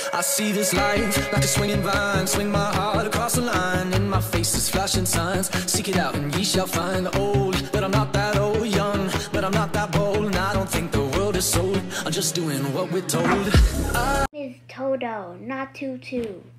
I see this life like a swinging vine, swing my heart across the line. In my face is flashing signs, seek it out and ye shall find. Old, but I'm not that old. Young, but I'm not that bold. And I don't think the world is sold, I'm just doing what we're told. Is Toto, not Tutu.